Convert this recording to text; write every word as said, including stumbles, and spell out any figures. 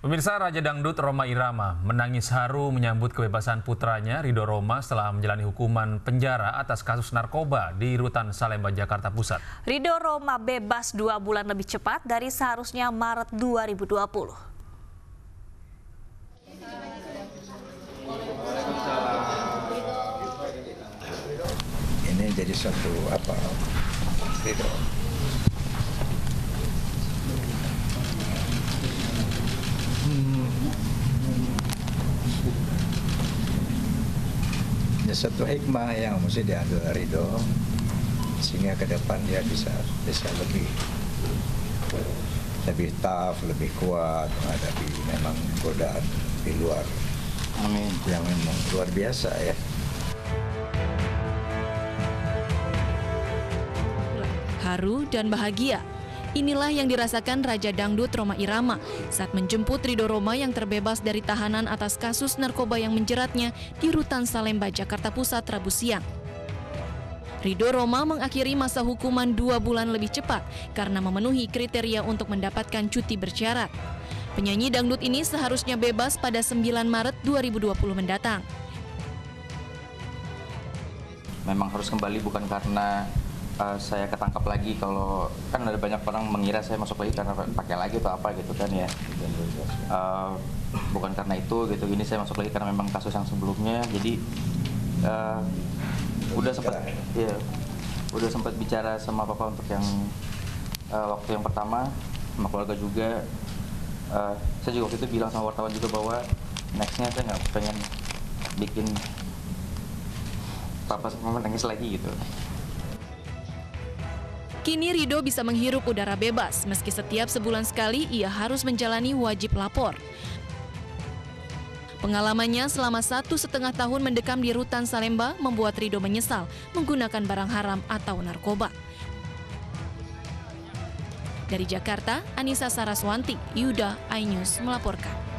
Pemirsa, Raja Dangdut Rhoma Irama menangis haru menyambut kebebasan putranya Ridho Rhoma setelah menjalani hukuman penjara atas kasus narkoba di Rutan Salemba, Jakarta Pusat. Ridho Rhoma bebas dua bulan lebih cepat dari seharusnya Maret dua ribu dua puluh. Ini jadi suatu apa, Ridho. Ini satu hikmah yang mesti diambil Ridho, sehingga ke depan dia bisa bisa lebih lebih tough, lebih kuat menghadapi memang godaan di luar. Amin. Yang memang luar biasa ya. Haru dan bahagia. Inilah yang dirasakan Raja Dangdut Rhoma Irama saat menjemput Ridho Rhoma yang terbebas dari tahanan atas kasus narkoba yang menjeratnya di Rutan Salemba, Jakarta Pusat, Rabu siang. Ridho Rhoma mengakhiri masa hukuman dua bulan lebih cepat karena memenuhi kriteria untuk mendapatkan cuti bersyarat. Penyanyi dangdut ini seharusnya bebas pada sembilan Maret dua ribu dua puluh mendatang. Memang harus kembali bukan karena Uh, saya ketangkap lagi, kalau kan ada banyak orang mengira saya masuk lagi karena pakai lagi atau apa gitu kan ya, uh, bukan karena itu gitu. Ini saya masuk lagi karena memang kasus yang sebelumnya, jadi uh, udah sempat ya udah sempat bicara sama papa untuk yang uh, waktu yang pertama sama keluarga juga. Uh, saya juga waktu itu bilang sama wartawan juga bahwa nextnya saya nggak pengen bikin papa sama mama nangis lagi gitu. Kini Ridho bisa menghirup udara bebas, meski setiap sebulan sekali ia harus menjalani wajib lapor. Pengalamannya selama satu setengah tahun mendekam di Rutan Salemba membuat Ridho menyesal menggunakan barang haram atau narkoba. Dari Jakarta, Anissa Saraswanti, Yuda, iNews melaporkan.